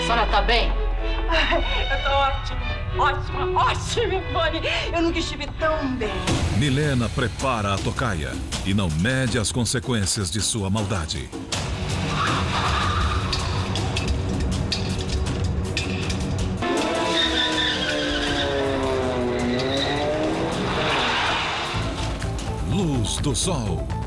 senhora tá bem? Eu tô ótima, ótima, ótima, Ivone. Eu nunca estive tão bem. Milena prepara a tocaia e não mede as consequências de sua maldade. Luz do Sol.